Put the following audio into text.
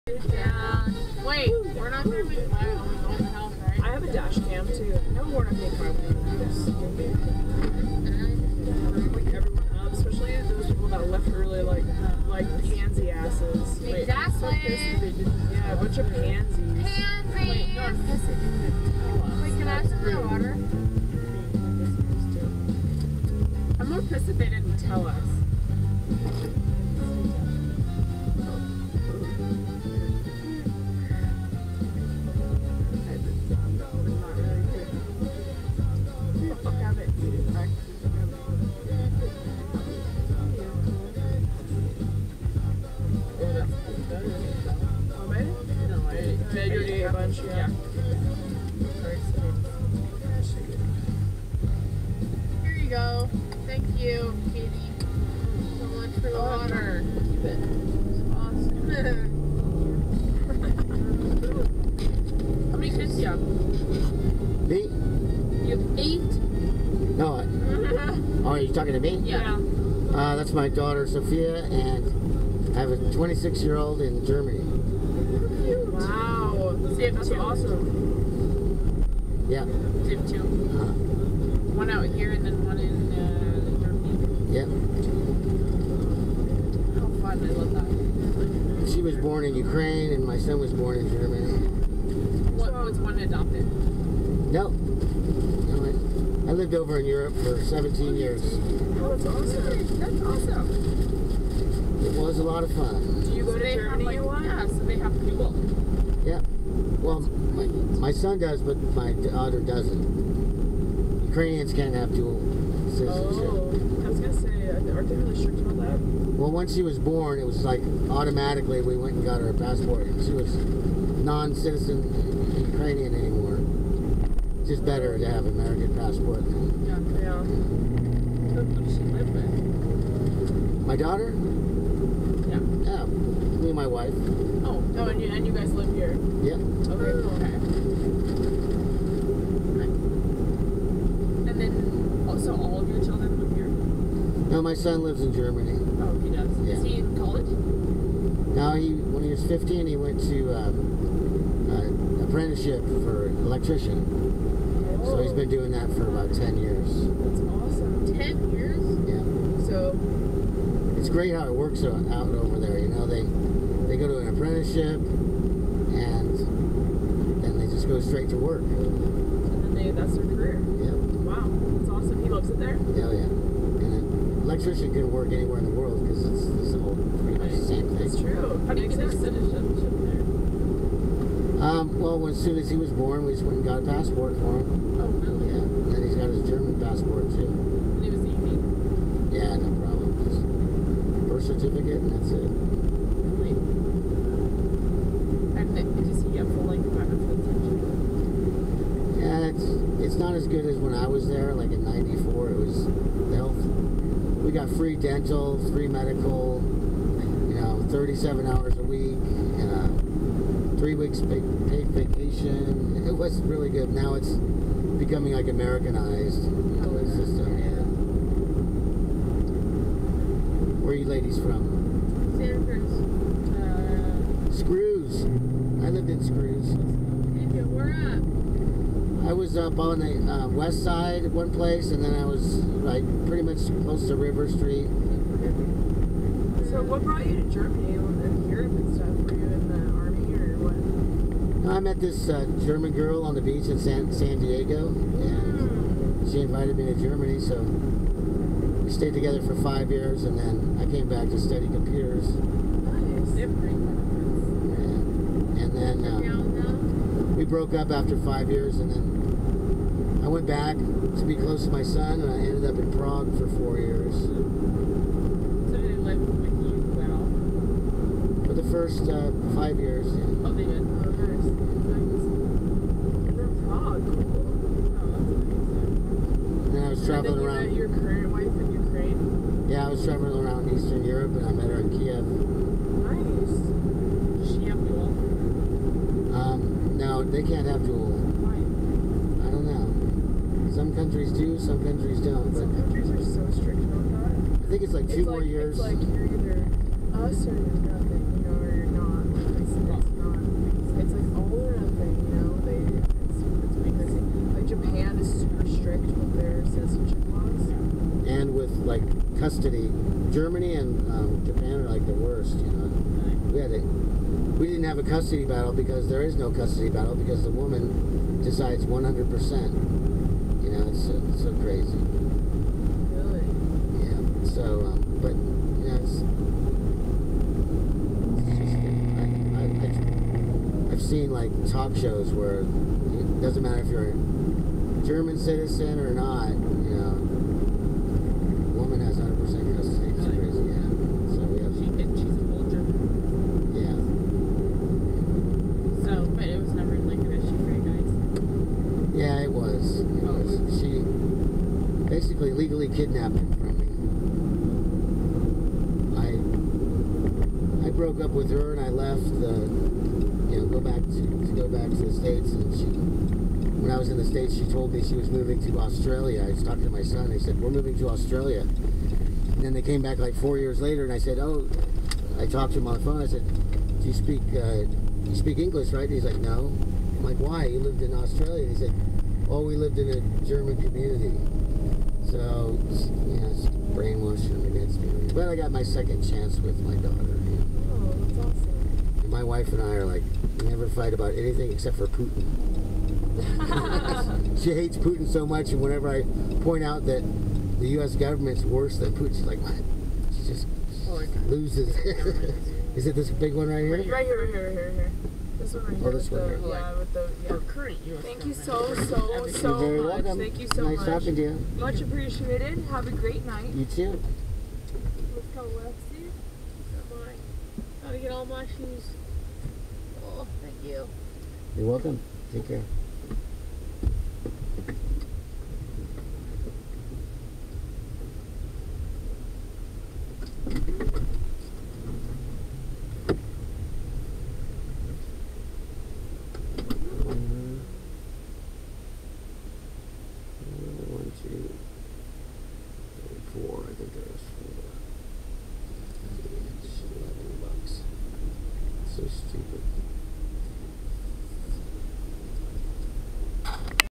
Yeah. Wait, we're not going to be quiet when we go in the house, right? I have a dash cam too. No, we're not being quiet when we do this. Like everyone up, especially those people that left early, like pansy asses. Wait, Exactly. I'm so pissed they didn't. Yeah, a bunch of pansies. Pansies! Wait, no, I'm pissed they didn't tell us. Wait, can I have some of that water? I'm more pissed that they didn't tell us. Yeah. Here you go. Thank you, Katie, so much for the water. Keep it. It's awesome. How many kids do you have? Me? You have 8? No. Oh, are you talking to me? Yeah. That's my daughter Sophia, and I have a 26-year-old in Germany. Wow. That's awesome. Yeah. Tip 2. One out here and then one in Germany. Yeah. How fun. I love that. She was born in Ukraine, and my son was born in Germany. What was one adopted? No. I lived over in Europe for 17 years. Oh, that's awesome. That's awesome. It was a lot of fun. Do you go to Germany a lot? Yeah, so they have dual. Yeah. Well, my son does, but my daughter doesn't. Ukrainians can't have dual citizenship. Oh, I was going to say, aren't they really strict about that? Well, once she was born, it was like automatically we went and got her a passport. And she was non-citizen Ukrainian anymore. It's just better to have an American passport. Yeah. Who does she live with? My daughter? Yeah. Yeah. Me and my wife. Oh, and you guys live here? Yeah. Okay. Nice. And then, so all of your children live here? No, my son lives in Germany. Oh, he does. Yeah. Is he in college? Now, when he was 15, he went to apprenticeship for electrician. Oh. So he's been doing that for about 10 years. That's awesome. 10 years? Yeah. So, it's great how it works out over there. You know, they go to an apprenticeship and then they just go straight to work. and then that's their career. Yeah. Wow, that's awesome. He loves it there? Yeah, yeah. And an electrician can work anywhere in the world because it's all pretty much the same thing. That's true. How do you get his citizenship there? Well, as soon as he was born, we just went and got a passport for him. Oh, really? Yeah. And then he's got his German passport too. And it was easy? Yeah, no problem. Just birth certificate and that's it. Really? And does he get full-length benefits? Yeah, it's not as good as when I was there, like in '94. It was health. We got free dental, free medical, 37 hours a week, 3 weeks paid vacation. It was really good. Now it's becoming like Americanized system. Yeah. Where are you ladies from? Santa Cruz. Screws. I lived in Screws. And we're up. I was up on the west side at one place, and then I was like pretty much close to River Street. So what brought you to Germany and Europe and stuff? Were you in the army or what? I met this German girl on the beach in San Diego, and she invited me to Germany, so we stayed together for 5 years, and then I came back to study computers. Nice. They have great benefits. And then we broke up after 5 years, and then I went back to be close to my son, and I ended up in Prague for 4 years. So did they live with you well? For the first 5 years, yeah. Oh, they did? Oh, nice. Nice. And then Prague. Cool. Oh, that's nice. And then I was traveling and then you around. met your current wife in Ukraine? Yeah, I was traveling around Eastern Europe, and I met her in Kiev. Nice. Does she have dual? No, they can't have dual. Why? I don't know. Some countries do, some countries don't. But Some countries are so strict about that. I think it's like 2 more years. It's like you're either us or you're nothing, or you're not. like custody. Germany and Japan are like the worst, you know. We didn't have a custody battle because there is no custody battle because the woman decides 100%. You know, it's so crazy. Really? Yeah. So, but you know, I've seen like talk shows where it doesn't matter if you're a German citizen or not. You know, woman has 100% custody. It's crazy. Yeah. So we have. She's a full German. Yeah. So, but it was never like an issue for you guys. Yeah, it was. It was. She basically legally kidnapped him from me. I broke up with her and I left go back to the States, and when I was in the States she told me she was moving to Australia. I was talking to my son, they said, we're moving to Australia. And then they came back like 4 years later and I said, oh, I talked to him on the phone, I said, do you speak English, right? And he's like, no. I'm like, why? You lived in Australia? And he said, oh, we lived in a German community. So, you know, it's brainwashing them against me. But I got my second chance with my daughter. Oh, that's awesome. And my wife and I are like, we never fight about anything except for Putin. She hates Putin so much, and whenever I point out that the U.S. government's worse than Putin, she's like, what? She just loses. Is it this big one right here? Right here. This one right here. Oh, this one here. With the Current U.S. Thank you government. so You're very much. welcome. Thank you so nice much. talking to you. Much appreciated. Have a great night. You too. Let's go, Lexi. Gotta get all my shoes. Oh, thank you. You're welcome. Take care.